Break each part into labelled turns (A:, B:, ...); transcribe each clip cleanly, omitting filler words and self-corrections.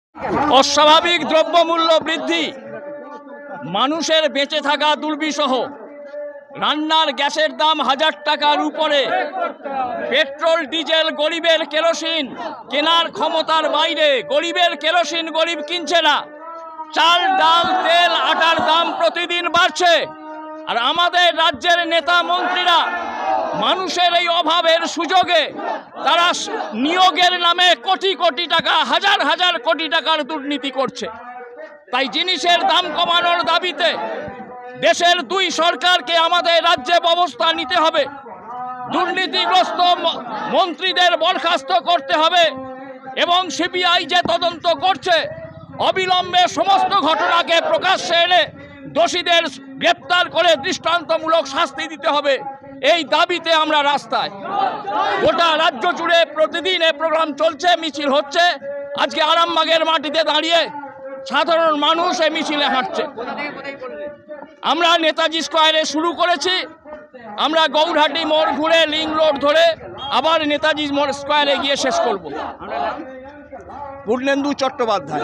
A: অস্বাভাবিক দ্রব্যমূল্য বৃদ্ধি, মানুষের বেঁচে থাকা দুর্বিষহ, রান্নার গ্যাসের দাম 1000 টাকার উপরে, পেট্রোল ডিজেল গরিবের কেরোসিন কেনার ক্ষমতার বাইরে, গরিবের কেরোসিন গরিব কিনছে না, চাল ডাল তেল আটার দাম প্রতিদিন বাড়ছে। আর আমাদের রাজ্যের নেতা মন্ত্রীরা মানুষের এই অভাবের সুযোগে তারা নিয়োগের নামে কোটি কোটি টাকা, হাজার হাজার কোটি টাকার দুর্নীতি করছে। তাই জিনিসের দাম কমানোর দাবিতে দেশের দুই সরকারকে আমাদের রাজ্যে ব্যবস্থা নিতে হবে। দুর্নীতিগ্রস্ত মন্ত্রীদের বরখাস্ত করতে হবে এবং সিবিআই যে তদন্ত করছে অবিলম্বে সমস্ত ঘটনাকে প্রকাশ্যে এনে দোষীদের গ্রেপ্তার করে দৃষ্টান্তমূলক শাস্তি দিতে হবে। এই দাবিতে আমরা রাস্তায়, গোটা রাজ্য জুড়ে প্রতিদিন এই প্রোগ্রাম চলছে, মিছিল হচ্ছে। আজকে আরামবাগের মাটিতে দাঁড়িয়ে সাধারণ মানুষ এই মিছিলে হাঁটছে। আমরা নেতাজি স্কোয়ারে শুরু করেছি, আমরা গৌরহাটি মোড় ঘুরে লিং রোড ধরে আবার নেতাজি মোড় স্কোয়ারে গিয়ে শেষ করব। পূর্ণেন্দু চট্টোপাধ্যায়।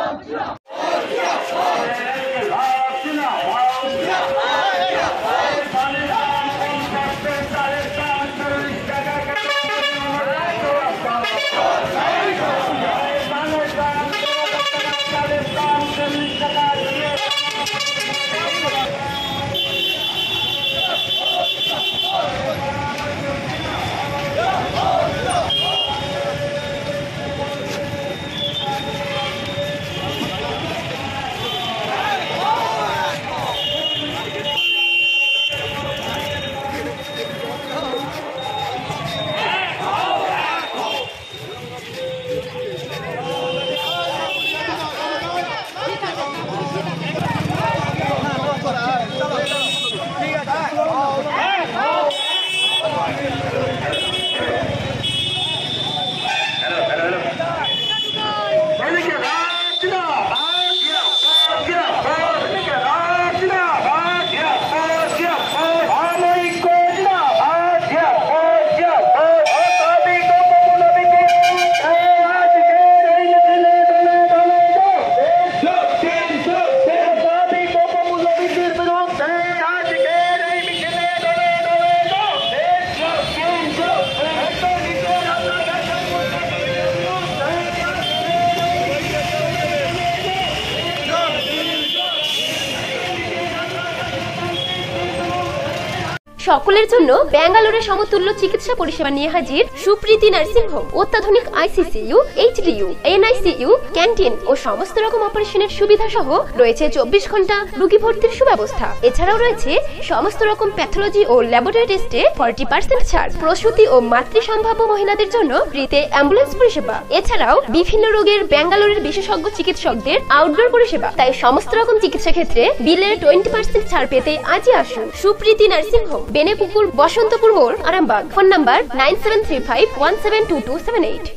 B: সকলের জন্য ব্যাঙ্গালোরের সমতুল্য চিকিৎসা পরিষেবা নিয়ে হাজির সুপ্রীতি নার্সিং হোম। অত্যাধুনিক আইসিসিইউ, এইচডিইউ, এনআইসিইউ, ক্যান্টিন ও সমস্ত রকম অপারেশনের সুবিধা সহ রয়েছে 24 ঘন্টা রোগী ভর্তির সুব্যবস্থা। এছাড়াও রয়েছে সমস্ত রকম প্যাথোলজি ও ল্যাবরেটরি টেস্টে 40% ছাড়। প্রসূতি ও মাতৃ সম্ভাব্য মহিলাদের জন্য ফ্রিতে অ্যাম্বুলেন্স পরিষেবা। এছাড়াও বিভিন্ন রোগের ব্যাঙ্গালোরের বিশেষজ্ঞ চিকিৎসকদের আউটডোর পরিষেবা। তাই সমস্ত রকম চিকিৎসা ক্ষেত্রে বিলের 20% ছাড় পেতে আজই আসুন সুপ্রীতি নার্সিং হোম, বেনেপুকুর, বসন্তপুর মোড়, আরামবাগ। Phone number 9735172278।